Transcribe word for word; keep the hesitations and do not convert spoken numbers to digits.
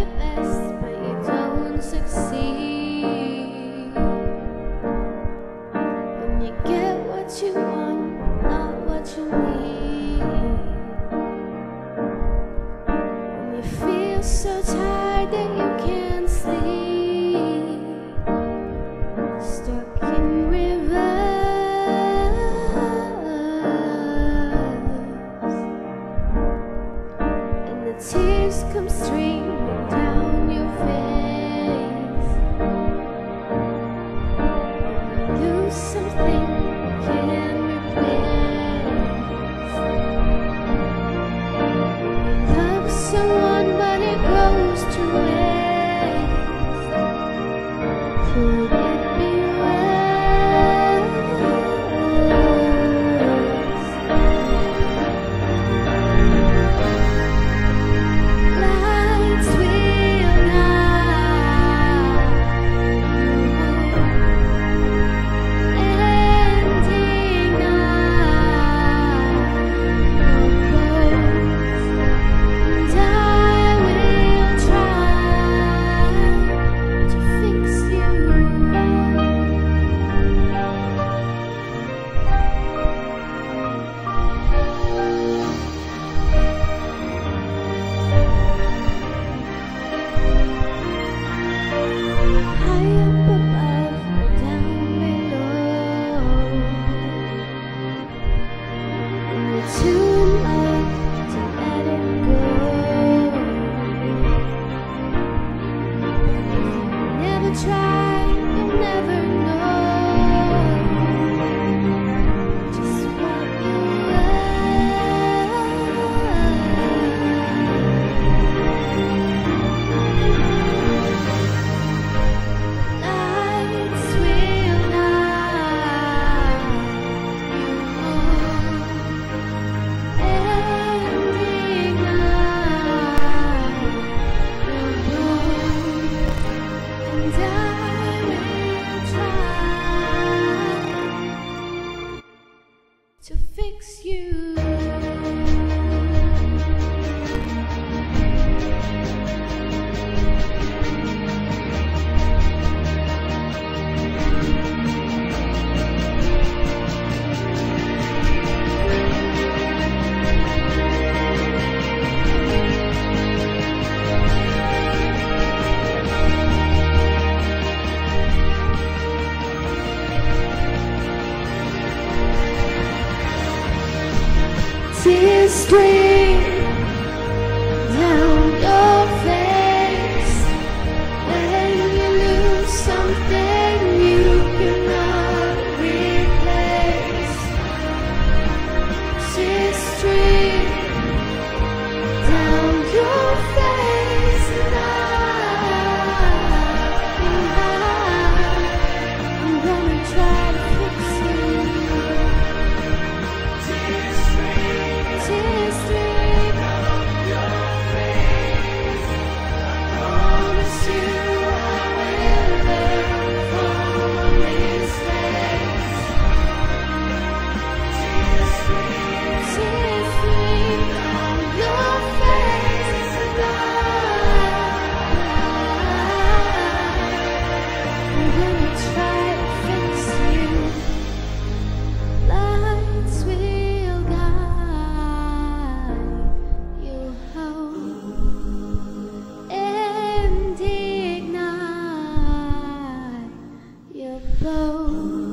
best, but you don't succeed. When you get what you want, not what you need. When you feel so tired that you can't sleep, stuck in reverse, and the tears come streaming down your face. You lose something you can't replace. You love someone but it goes to waste. Could it be worse? Lights will guide you home, ending night close, and I will try to fix you. High up above, down below, and you're too in love to let it go. If you never try, you'll never know just what you Lights will guide you home, ending night will blow, and I will try to fix you. Tears stream down your face when you lose something you cannot replace. Tears stream down your face, and I, I'm gonna try to fix you. Tears stream down your face. I promise you I will learn from mistakes. Tears stream down your face, and I'm gonna try to fix you. Lights will guide you home, and ignite your bow.